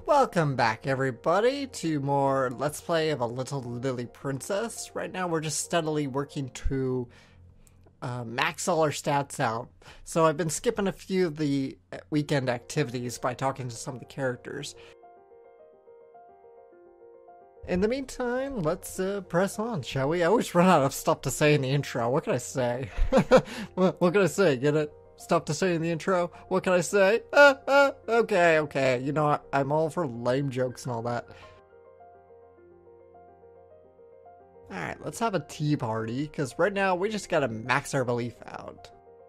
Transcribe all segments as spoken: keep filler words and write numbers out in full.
Welcome back, everybody, to more Let's Play of A Little Lily Princess. Right now, we're just steadily working to uh, max all our stats out. So I've been skipping a few of the weekend activities by talking to some of the characters. In the meantime, let's uh, press on, shall we? I always run out of stuff to say in the intro. What can I say? what, what can I say? Get it? Stuff to say in the intro? What can I say? Uh, uh, okay, okay. You know, I, I'm all for lame jokes and all that. Alright, let's have a tea party, because right now we just gotta max our belief out.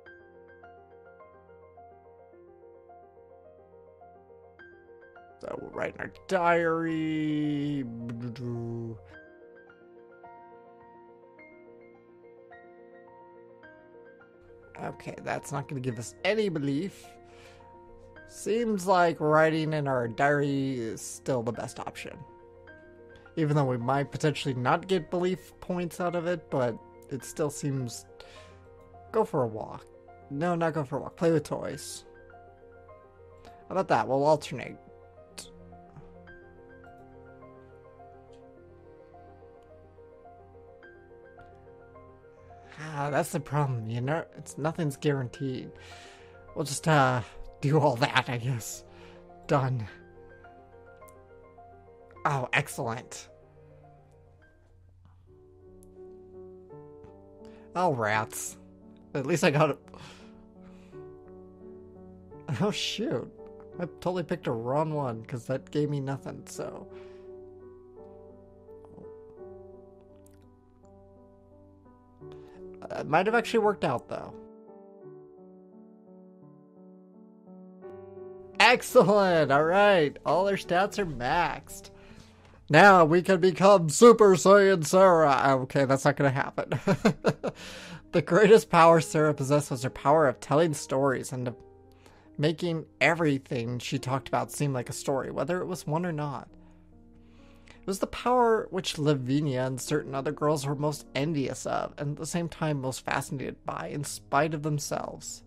So we'll write in our diary. Okay, that's not going to give us any belief. Seems like writing in our diary is still the best option. Even though we might potentially not get belief points out of it, but it still seems... Go for a walk. No, not go for a walk. Play with toys. How about that? We'll alternate. Ah, that's the problem, you know? It's nothing's guaranteed. We'll just, uh, do all that, I guess. Done. Oh, excellent. Oh, rats. At least I got it. Oh, shoot. I totally picked a wrong one, because that gave me nothing, so... It might have actually worked out, though. Excellent! Alright, all our stats are maxed. Now we can become Super Saiyan Sarah! Okay, that's not gonna happen. The greatest power Sarah possessed was her power of telling stories and of making everything she talked about seem like a story, whether it was one or not. It was the power which Lavinia and certain other girls were most envious of, and at the same time most fascinated by, in spite of themselves.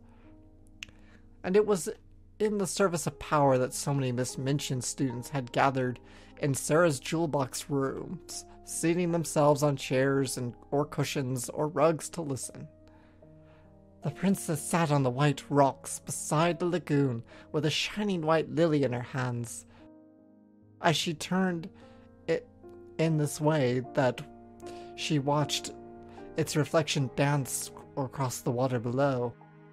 And it was in the service of power that so many mismentioned students had gathered in Sarah's jewel box rooms, seating themselves on chairs and or cushions or rugs to listen. The princess sat on the white rocks beside the lagoon with a shining white lily in her hands. As she turned it in this way that she watched its reflection dance across the water below.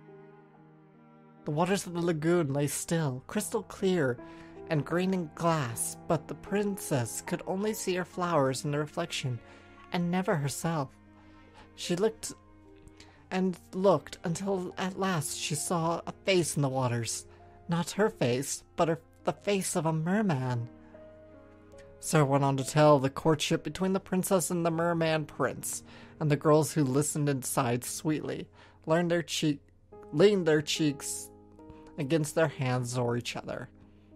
The waters of the lagoon lay still, crystal clear and green in glass, but the princess could only see her flowers in the reflection and never herself. She looked and looked until at last she saw a face in the waters. Not her face, but her, the face of a merman. Sarah went on to tell the courtship between the princess and the merman prince, and the girls who listened and sighed sweetly, leaned their, cheek, leaned their cheeks against their hands or each other.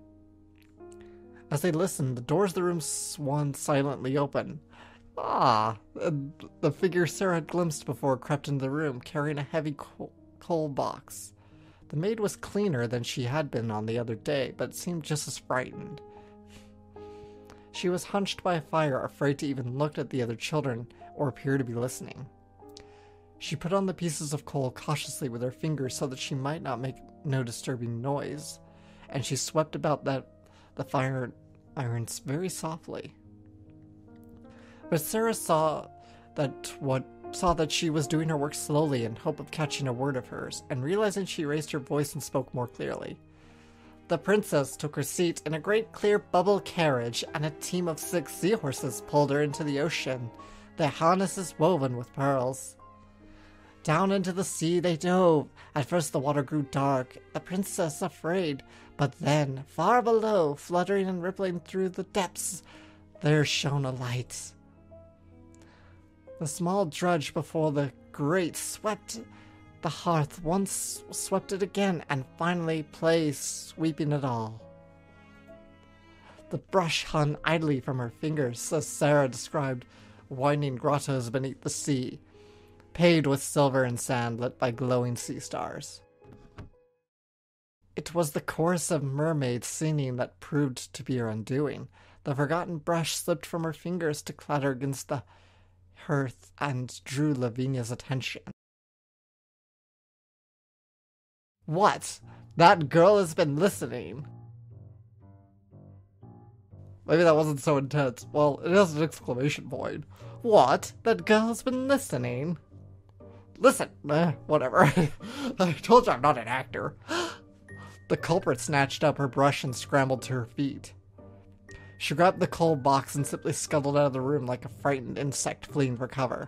As they listened, the doors of the room swung silently open. Ah! The figure Sarah had glimpsed before crept into the room, carrying a heavy coal, coal box. The maid was cleaner than she had been on the other day, but seemed just as frightened. She was hunched by a fire, afraid to even look at the other children or appear to be listening. She put on the pieces of coal cautiously with her fingers so that she might not make no disturbing noise, and she swept about that the fire irons very softly. But Sarah saw that what saw that she was doing her work slowly in hope of catching a word of hers, and realizing, she raised her voice and spoke more clearly. The princess took her seat in a great clear bubble carriage, and a team of six seahorses pulled her into the ocean, their harnesses woven with pearls. Down into the sea they dove. At first the water grew dark, the princess afraid, but then, far below, fluttering and rippling through the depths, there shone a light. The small drudge before the grate swept the hearth, once swept it again, and finally play sweeping it all. The brush hung idly from her fingers, as Sarah described winding grottos beneath the sea, paved with silver and sand lit by glowing sea stars. It was the chorus of mermaids singing that proved to be her undoing. The forgotten brush slipped from her fingers to clatter against the hearth and drew Lavinia's attention. What? That girl has been listening. Maybe that wasn't so intense. Well, it has an exclamation point. What? That girl has been listening? Listen, eh, whatever. I told you I'm not an actor. The culprit snatched up her brush and scrambled to her feet. She grabbed the coal box and simply scuttled out of the room like a frightened insect fleeing for cover.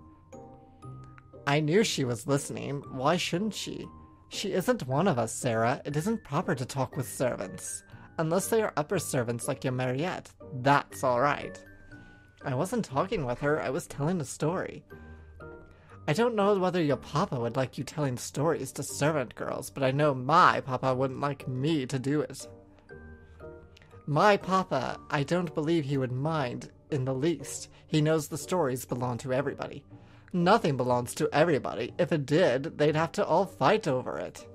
I knew she was listening. Why shouldn't she? She isn't one of us, Sarah. It isn't proper to talk with servants. Unless they are upper servants like your Mariette. That's alright. I wasn't talking with her, I was telling a story. I don't know whether your papa would like you telling stories to servant girls, but I know my papa wouldn't like me to do it. My papa, I don't believe he would mind in the least. He knows the stories belong to everybody. Nothing belongs to everybody. If it did, they'd have to all fight over it.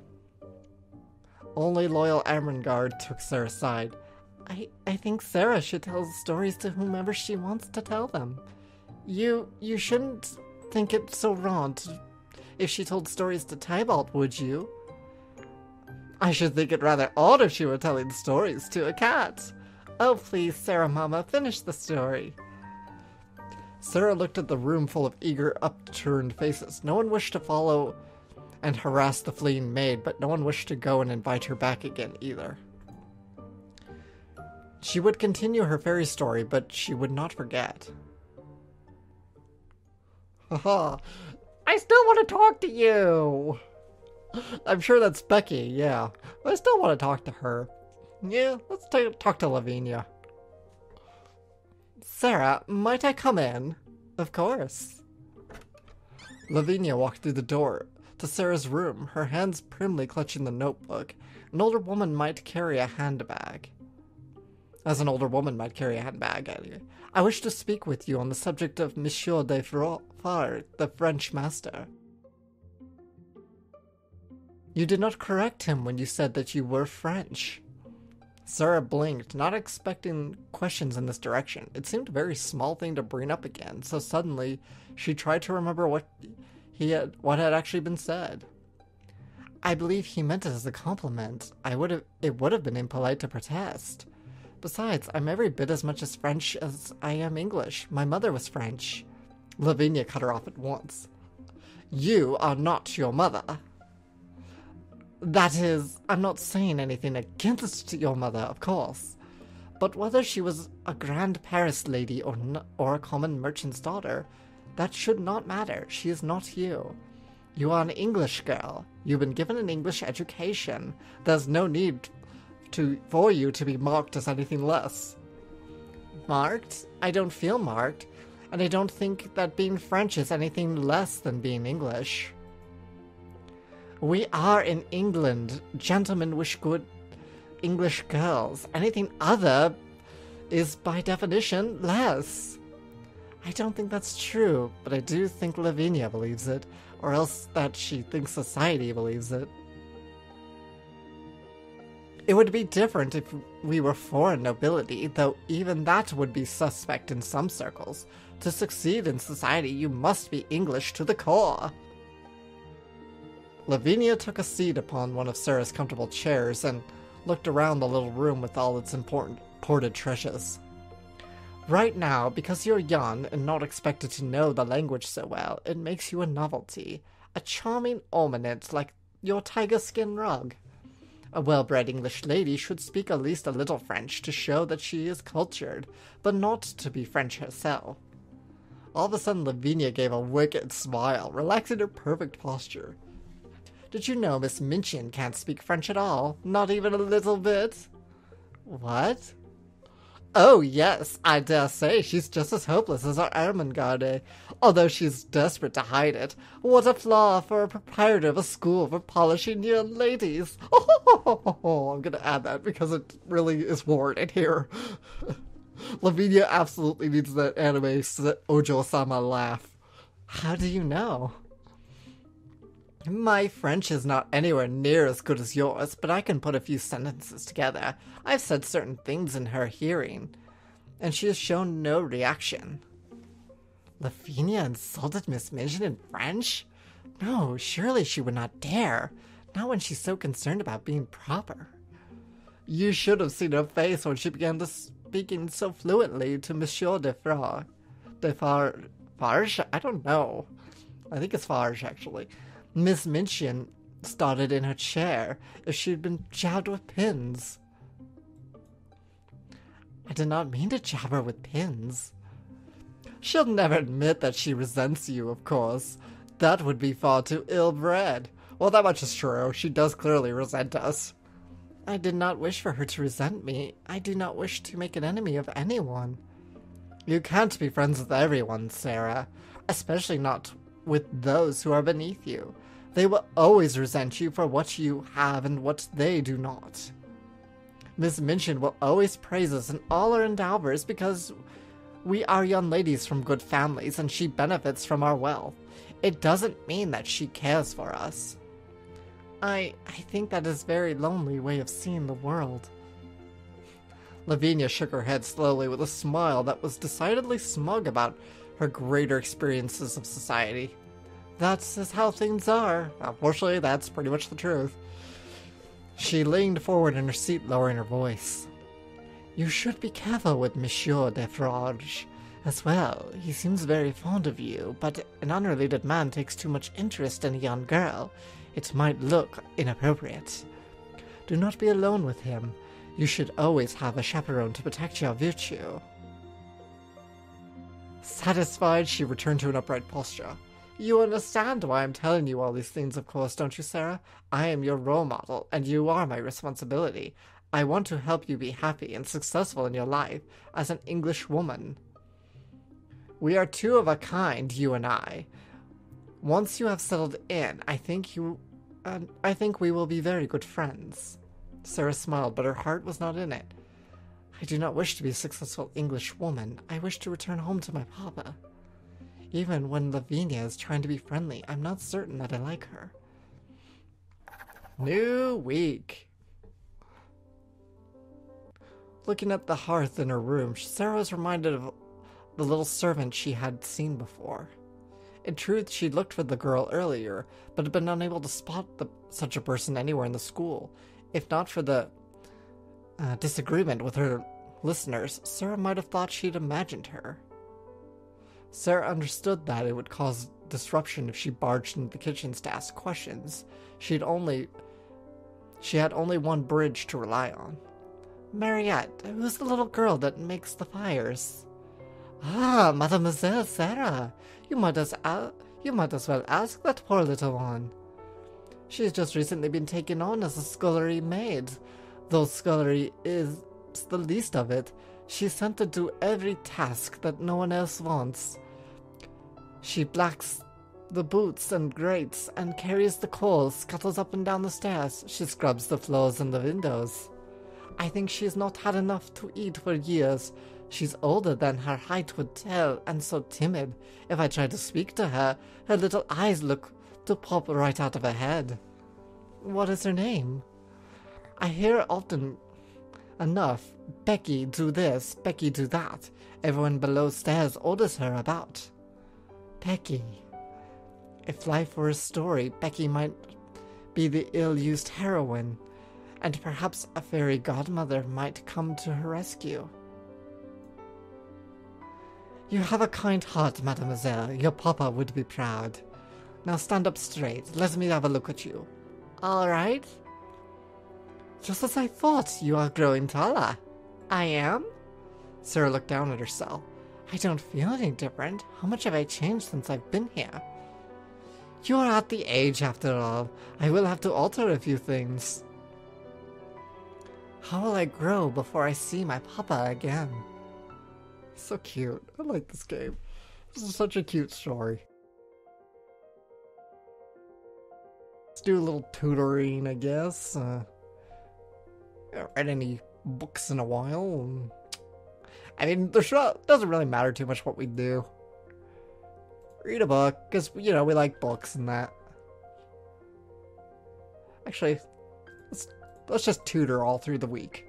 Only loyal Ermengarde took Sarah's side. I, I think Sarah should tell stories to whomever she wants to tell them. You, you shouldn't think it so wrong to, if she told stories to Tybalt, would you? I should think it rather odd if she were telling stories to a cat. Oh, please, Sarah Mama, finish the story. Sarah looked at the room full of eager, upturned faces. No one wished to follow and harass the fleeing maid, but no one wished to go and invite her back again either. She would continue her fairy story, but she would not forget. Haha, I still want to talk to you! I'm sure that's Becky, yeah. But I still want to talk to her. Yeah, let's t- talk to Lavinia. Sarah, might I come in? Of course. Lavinia walked through the door to Sarah's room, her hands primly clutching the notebook. An older woman might carry a handbag. As an older woman might carry a handbag, anyway. I wish to speak with you on the subject of Monsieur de Fard, the French master. You did not correct him when you said that you were French. Sarah blinked, not expecting questions in this direction. It seemed a very small thing to bring up again, so suddenly she tried to remember what he had what had actually been said. I believe he meant it as a compliment. I would have it would have been impolite to protest. Besides, I'm every bit as much as French as I am English. My mother was French. Lavinia cut her off at once. You are not your mother. That is, I'm not saying anything against your mother, of course. But whether she was a grand Paris lady or, n- or a common merchant's daughter, that should not matter. She is not you. You are an English girl. You've been given an English education. There's no need to for you to be marked as anything less. Marked? I don't feel marked, and I don't think that being French is anything less than being English. We are in England. Gentlemen wish good English girls. Anything other is, by definition, less. I don't think that's true, but I do think Lavinia believes it, or else that she thinks society believes it. It would be different if we were foreign nobility, though even that would be suspect in some circles. To succeed in society, you must be English to the core. Lavinia took a seat upon one of Sarah's comfortable chairs and looked around the little room with all its important imported treasures. Right now, because you're young and not expected to know the language so well, it makes you a novelty, a charming ornament like your tiger skin rug. A well-bred English lady should speak at least a little French to show that she is cultured, but not to be French herself. All of a sudden, Lavinia gave a wicked smile, relaxing her perfect posture. Did you know Miss Minchin can't speak French at all? Not even a little bit? What? Oh, yes, I dare say she's just as hopeless as our Ermengarde, although she's desperate to hide it. What a flaw for a proprietor of a school for polishing young ladies. Oh, I'm gonna add that because it really is worded here. Lavinia absolutely needs that anime Ojo-sama laugh. How do you know? My French is not anywhere near as good as yours, but I can put a few sentences together. I've said certain things in her hearing, and she has shown no reaction. Lavinia insulted Miss Minchin in French? No, surely she would not dare. Not when she's so concerned about being proper. You should have seen her face when she began to speaking so fluently to Monsieur Defarge. Defarge? I don't know. I think it's Farge, actually. Miss Minchin started in her chair as she'd been jabbed with pins. I did not mean to jab her with pins. She'll never admit that she resents you, of course. That would be far too ill-bred. Well, that much is true. She does clearly resent us. I did not wish for her to resent me. I do not wish to make an enemy of anyone. You can't be friends with everyone, Sarah. Especially not with those who are beneath you. They will always resent you for what you have and what they do not. Miss Minchin will always praise us and all our endowers because we are young ladies from good families and she benefits from our wealth. It doesn't mean that she cares for us. I I think that is a very lonely way of seeing the world. Lavinia shook her head slowly with a smile that was decidedly smug about her greater experiences of society. That's is how things are. Unfortunately, that's pretty much the truth. She leaned forward in her seat, lowering her voice. You should be careful with Monsieur Defarge as well. He seems very fond of you, but an unrelated man takes too much interest in a young girl. It might look inappropriate. Do not be alone with him. You should always have a chaperone to protect your virtue. Satisfied, she returned to an upright posture. You understand why I'm telling you all these things, of course, don't you, Sarah? I am your role model, and you are my responsibility. I want to help you be happy and successful in your life as an English woman. We are two of a kind, you and I. Once you have settled in, I think you... Uh, I think we will be very good friends. Sarah smiled, but her heart was not in it. I do not wish to be a successful English woman. I wish to return home to my papa. Even when Lavinia is trying to be friendly, I'm not certain that I like her. New week. Looking at the hearth in her room, Sarah was reminded of the little servant she had seen before. In truth, she'd looked for the girl earlier, but had been unable to spot the, such a person anywhere in the school. If not for the uh, disagreement with her listeners, Sarah might have thought she'd imagined her. Sarah understood that it would cause disruption if she barged into the kitchens to ask questions. She'd only... She had only one bridge to rely on. Mariette, who's the little girl that makes the fires? Ah, Mademoiselle Sarah. You might as uh, you might as well ask that poor little one. She's just recently been taken on as a scullery maid. Though scullery is the least of it, she's sent to do every task that no one else wants. She blacks the boots and grates and carries the coals, scuttles up and down the stairs. She scrubs the floors and the windows. I think she's not had enough to eat for years. She's older than her height would tell, and so timid. If I try to speak to her, her little eyes look to pop right out of her head. What is her name? I hear often enough, Becky do this, Becky do that. Everyone below stairs orders her about. Becky. If life were a story, Becky might be the ill-used heroine, and perhaps a fairy godmother might come to her rescue. You have a kind heart, mademoiselle. Your papa would be proud. Now stand up straight. Let me have a look at you. All right? Just as I thought, you are growing taller. I am? Sarah looked down at herself. I don't feel any different. How much have I changed since I've been here? You are at the age, after all. I will have to alter a few things. How will I grow before I see my papa again? So cute. I like this game. This is such a cute story. Let's do a little tutoring, I guess. Uh, haven't read any books in a while. I mean, there doesn't really matter too much what we do. Read a book, because, you know, we like books and that. Actually, let's, let's just tutor all through the week.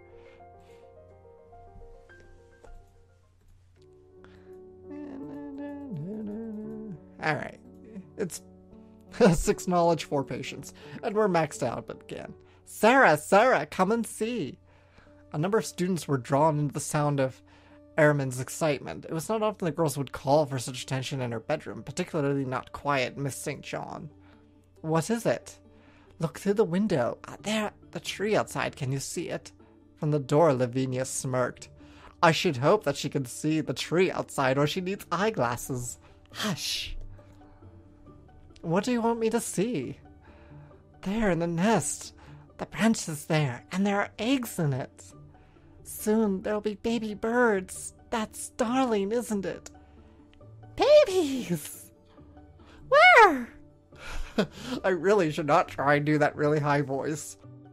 Alright. It's six knowledge, four patience. And we're maxed out, but again. Sarah, Sarah, come and see. A number of students were drawn into the sound of Ehrman's excitement. It was not often the girls would call for such attention in her bedroom, particularly not quiet Miss Saint John. What is it? Look through the window. Ah, there, the tree outside. Can you see it? From the door, Lavinia smirked. I should hope that she can see the tree outside, or she needs eyeglasses. Hush. What do you want me to see? There in the nest. The branch is there, and there are eggs in it. Soon there'll be baby birds. That's darling, isn't it? Babies! Where? I really should not try and do that really high voice.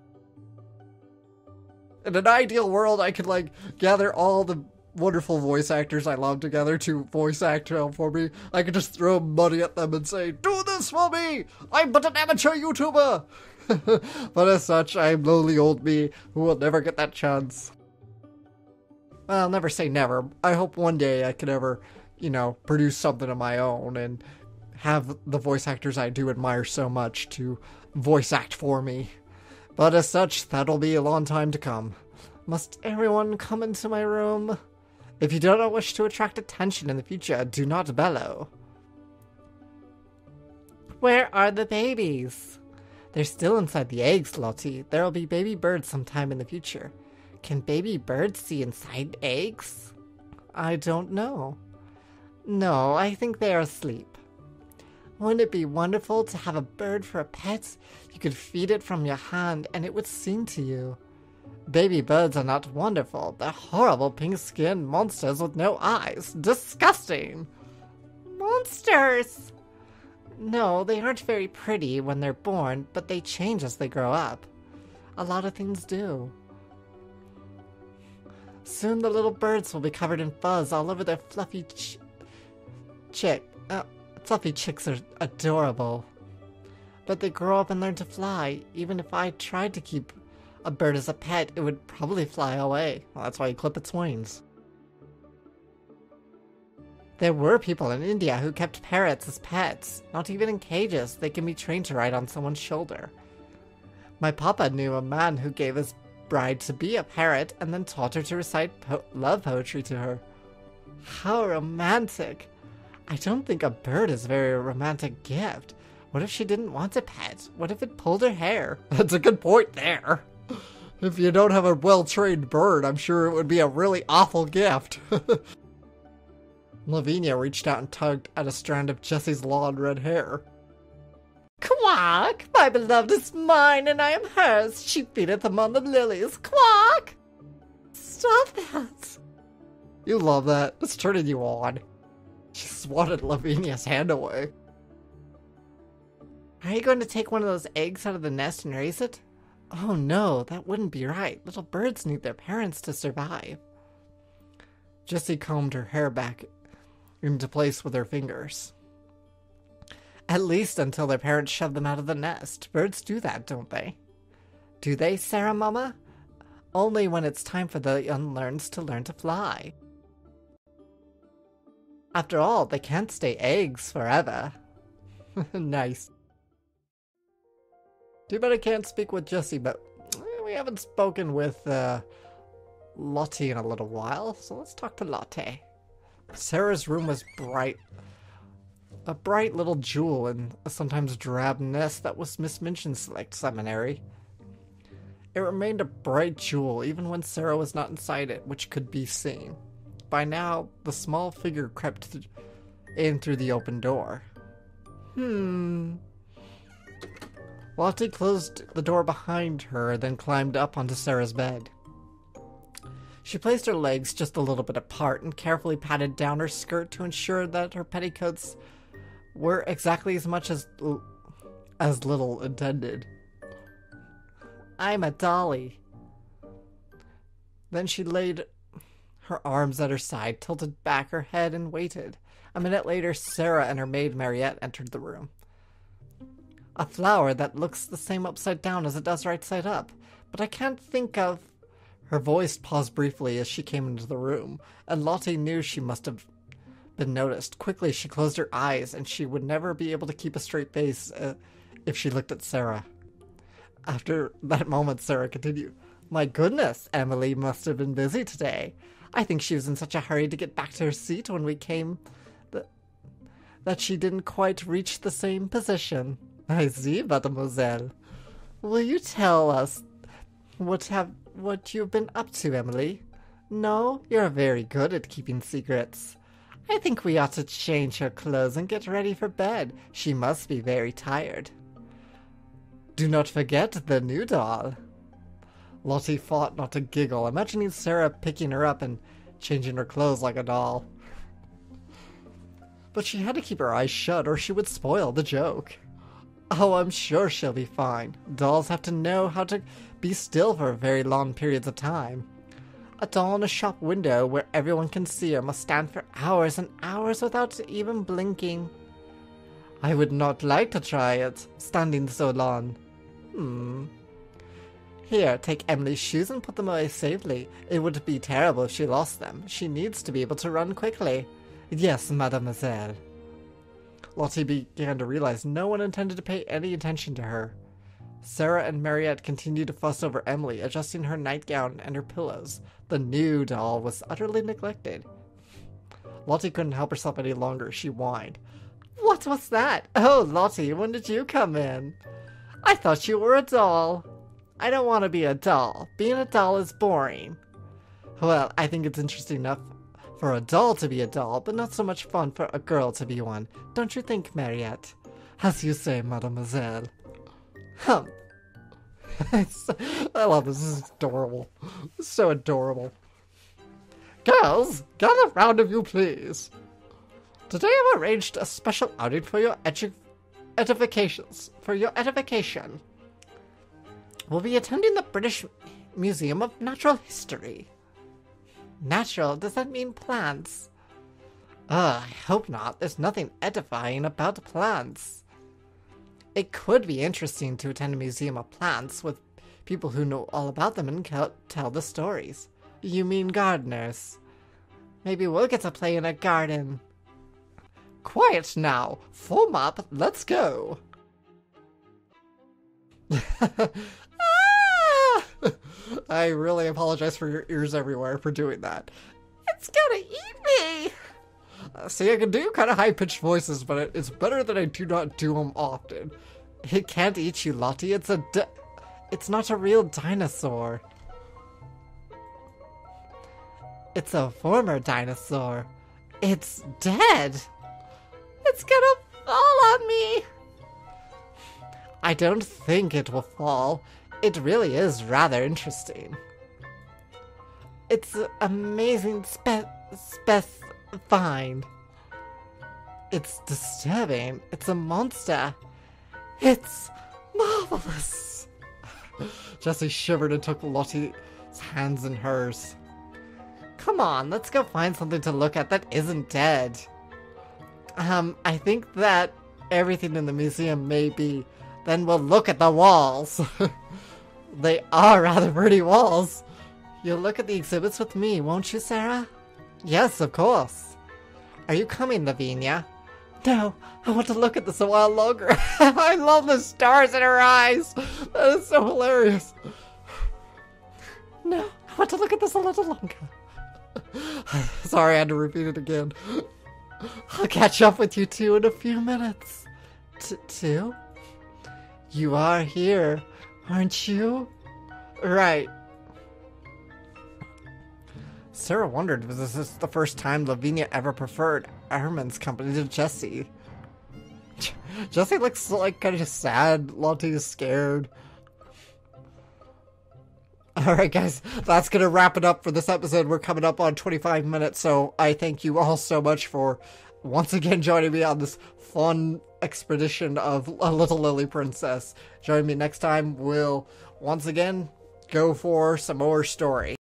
In an ideal world, I could, like, gather all the wonderful voice actors I love together to voice act for me. I could just throw money at them and say, do this for me! I'm but an amateur YouTuber! But as such, I am lowly old me, who will never get that chance. Well, I'll never say never. I hope one day I can ever, you know, produce something of my own and have the voice actors I do admire so much to voice act for me. But as such, that'll be a long time to come. Must everyone come into my room? If you do not wish to attract attention in the future, do not bellow. Where are the babies? They're still inside the eggs, Lottie. There'll be baby birds sometime in the future. Can baby birds see inside eggs? I don't know. No, I think they are asleep. Wouldn't it be wonderful to have a bird for a pet? You could feed it from your hand and it would sing to you. Baby birds are not wonderful. They're horrible pink-skinned monsters with no eyes. Disgusting! Monsters! No, they aren't very pretty when they're born, but they change as they grow up. A lot of things do. Soon the little birds will be covered in fuzz all over their fluffy ch chick. Uh, fluffy chicks are adorable. But they grow up and learn to fly. Even if I tried to keep a bird as a pet, it would probably fly away. Well, that's why you clip its wings. There were people in India who kept parrots as pets. Not even in cages, they can be trained to ride on someone's shoulder. My papa knew a man who gave his bride to be a parrot and then taught her to recite po love poetry to her. How romantic! I don't think a bird is a very romantic gift. What if she didn't want a pet? What if it pulled her hair? That's a good point there. If you don't have a well-trained bird, I'm sure it would be a really awful gift. Lavinia reached out and tugged at a strand of Jessie's long red hair. Quack! My beloved is mine, and I am hers. She feedeth among the lilies. Quack! Stop that! You love that. It's turning you on. She swatted Lavinia's hand away. Are you going to take one of those eggs out of the nest and raise it? Oh no, that wouldn't be right. Little birds need their parents to survive. Jessie combed her hair back into place with her fingers. At least until their parents shove them out of the nest. Birds do that, don't they? Do they, Sarah Mama? Only when it's time for the unlearns to learn to fly. After all, they can't stay eggs forever. Nice. Too bad I can't speak with Jessie, but we haven't spoken with uh, Lottie in a little while, so let's talk to Lottie. Sarah's room was bright. A bright little jewel in a sometimes drab nest that was Miss Minchin's select seminary. It remained a bright jewel even when Sarah was not inside it, which could be seen. By now, the small figure crept th in through the open door. Hmm... Lottie closed the door behind her, then climbed up onto Sarah's bed. She placed her legs just a little bit apart and carefully patted down her skirt to ensure that her petticoats were exactly as much as as little intended. I'm a dolly. Then she laid her arms at her side, tilted back her head, and waited. A minute later, Sarah and her maid Mariette entered the room. A flower that looks the same upside down as it does right side up. But I can't think of... Her voice paused briefly as she came into the room, and Lottie knew she must have been noticed. Quickly, she closed her eyes, and she would never be able to keep a straight face uh, if she looked at Sarah. After that moment, Sarah continued, "My goodness, Emily must have been busy today. I think she was in such a hurry to get back to her seat when we came that, that she didn't quite reach the same position." "I see, mademoiselle. Will you tell us what have what you've been up to, Emily? No, you're very good at keeping secrets. I think we ought to change her clothes and get ready for bed. She must be very tired. Do not forget the new doll." Lottie fought not to giggle, imagining Sarah picking her up and changing her clothes like a doll. But she had to keep her eyes shut or she would spoil the joke. "Oh, I'm sure she'll be fine. Dolls have to know how to be still for very long periods of time. A doll in a shop window where everyone can see her must stand for hours and hours without even blinking. I would not like to try it, standing so long. Hmm. Here, take Emily's shoes and put them away safely. It would be terrible if she lost them. She needs to be able to run quickly." "Yes, mademoiselle." Lottie began to realize no one intended to pay any attention to her. Sarah and Mariette continued to fuss over Emily, adjusting her nightgown and her pillows. The new doll was utterly neglected. Lottie couldn't help herself any longer. She whined. "What was that? Oh, Lottie, when did you come in? I thought you were a doll." "I don't want to be a doll. Being a doll is boring." "Well, I think it's interesting enough for a doll to be a doll, but not so much fun for a girl to be one. Don't you think, Mariette?" "As you say, mademoiselle." Hum. I love this. This is adorable. This is so adorable. "Girls, gather round if you please. Today I've arranged a special outing for your edu edifications. For your edification. We'll be attending the British Museum of Natural History." "Natural? Does that mean plants?" Ugh, I hope not. There's nothing edifying about plants. It could be interesting to attend a museum of plants with people who know all about them and can tell the stories. "You mean gardeners? Maybe we'll get to play in a garden." "Quiet now! Form up, let's go!" Ah! I really apologize for your ears everywhere for doing that. "It's gonna eat me!" Uh, see, I can do kind of high-pitched voices, but it, it's better that I do not do them often. "It can't eat you, Lottie. It's a di- It's not a real dinosaur. It's a former dinosaur. It's dead. It's gonna fall on me." "I don't think it will fall. It really is rather interesting. It's amazing spe- spec- find. It's disturbing. It's a monster. It's marvelous." Jessie shivered and took Lottie's hands in hers. "Come on, let's go find something to look at that isn't dead." Um, I think that everything in the museum may be. Then we'll look at the walls." They are rather pretty walls. "You'll look at the exhibits with me, won't you, Sarah?" "Yes, of course." "Are you coming, Lavinia?" "No, I want to look at this a while longer." I love the stars in her eyes. That is so hilarious. "No, I want to look at this a little longer." Sorry, I had to repeat it again. "I'll catch up with you two in a few minutes." T two? You are here, aren't you? Right. Sarah wondered if this is the first time Lavinia ever preferred Herman's company to Jessie. Jessie looks like kind of sad. Lottie is scared. Alright guys, that's going to wrap it up for this episode. We're coming up on twenty-five minutes, so I thank you all so much for once again joining me on this fun expedition of A Little Lily Princess. Join me next time. We'll once again go for some more story.